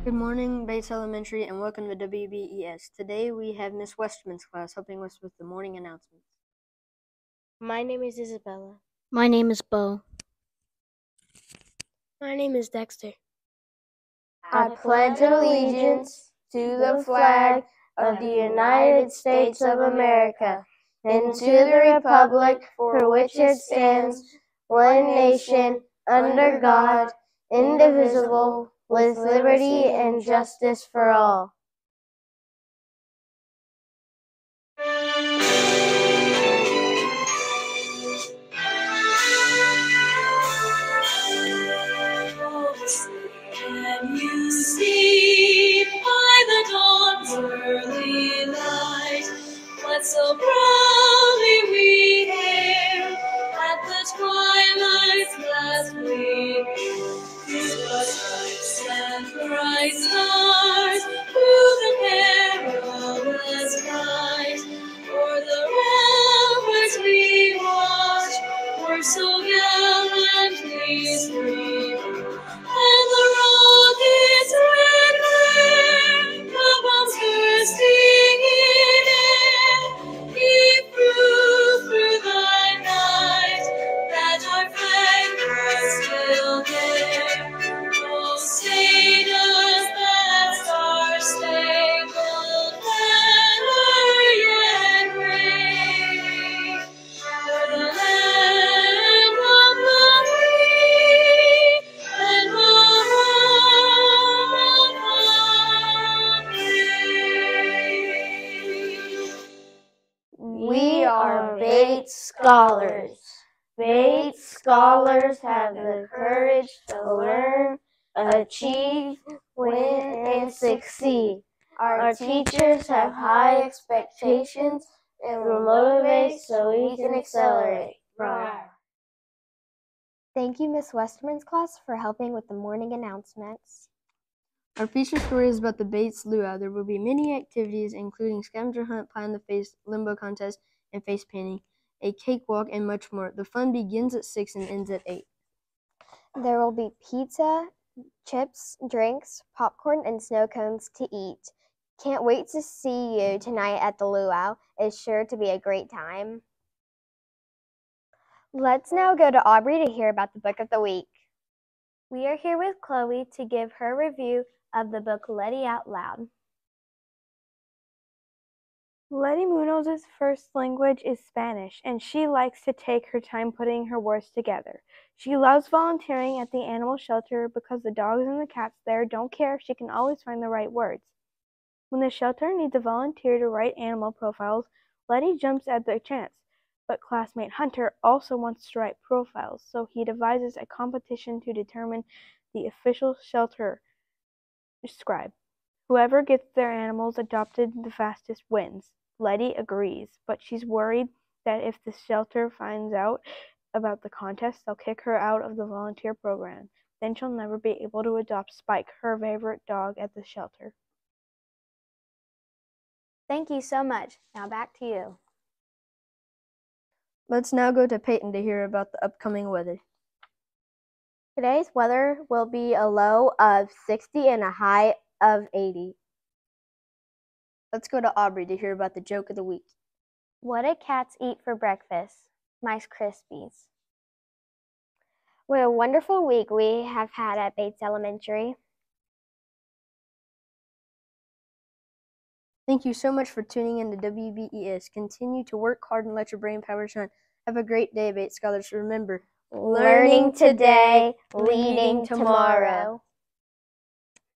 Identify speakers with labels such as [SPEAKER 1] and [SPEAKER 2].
[SPEAKER 1] Good morning, Bates Elementary, and welcome to WBES. Today we have Miss Westerman's class helping us with the morning announcements.
[SPEAKER 2] My name is Isabella.
[SPEAKER 3] My name is Bo.
[SPEAKER 2] My name is Dexter.
[SPEAKER 4] I pledge allegiance to the flag of the United States of America and to the republic for which it stands, one nation, under God, indivisible, with liberty and justice for all.
[SPEAKER 5] Can you see by the dawn's early light what so proudly we hailed at the twilight's last gleaming? The stripes and bright stars through the perilous night, o'er the ramparts we watched were so gallantly streaming. And the rocket's red glare, the bombs bursting in air, gave proof through the night that our flag was still there. Oh, say does that star-spangled banner yet wave o'er the land of the free and the
[SPEAKER 4] We are Bates Scholars. Bates Scholars have the courage to learn, achieve, win, and succeed. Our teachers have high expectations and will motivate so we can accelerate.
[SPEAKER 6] Thank you, Miss Westerman's class, for helping with the morning announcements.
[SPEAKER 1] Our feature story is about the Bates Luau. There will be many activities, including scavenger hunt, pie in the face, limbo contest, and face painting, a cakewalk, and much more. The fun begins at 6 and ends at 8.
[SPEAKER 6] There will be pizza, chips, drinks, popcorn, and snow cones to eat. Can't wait to see you tonight at the luau. It's sure to be a great time. Let's now go to Aubrey to hear about the book of the week. We are here with Chloe to give her review of the book Letty Out Loud.
[SPEAKER 7] Letty Munoz's first language is Spanish, and she likes to take her time putting her words together. She loves volunteering at the animal shelter because the dogs and the cats there don't care if she can always find the right words. When the shelter needs a volunteer to write animal profiles, Letty jumps at the chance. But classmate Hunter also wants to write profiles, so he devises a competition to determine the official shelter scribe. Whoever gets their animals adopted the fastest wins. Letty agrees, but she's worried that if the shelter finds out about the contest, they'll kick her out of the volunteer program. Then she'll never be able to adopt Spike, her favorite dog at the shelter.
[SPEAKER 6] Thank you so much. Now back to you.
[SPEAKER 1] Let's now go to Peyton to hear about the upcoming weather.
[SPEAKER 6] Today's weather will be a low of 60 and a high of 80.
[SPEAKER 1] Let's go to Aubrey to hear about the joke of the week.
[SPEAKER 6] What did cats eat for breakfast? Rice Krispies. What a wonderful week we have had at Bates Elementary.
[SPEAKER 1] Thank you so much for tuning in to WBES. Continue to work hard and let your brain power shine. Have a great day, Bates Scholars. Remember,
[SPEAKER 6] learning today, leading tomorrow.